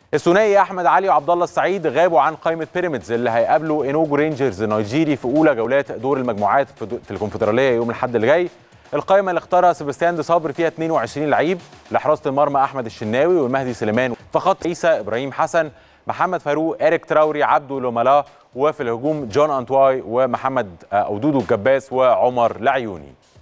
الثنائي احمد علي وعبد الله السعيد غابوا عن قائمه بيراميدز اللي هيقابلوا انوجو رينجرز النيجيري في اولى جولات دور المجموعات في الكونفدراليه يوم الاحد اللي جاي. القائمه اللي اختارها سيباستيان دي صبري فيها 22 لعيب، لحراسه المرمى احمد الشناوي والمهدي سليمان، في خط عيسى ابراهيم حسن، محمد فاروق، إيريك تراوري، عبدو لومالا، وفي الهجوم جون انتواي ومحمد او دودو الجباس وعمر العيوني.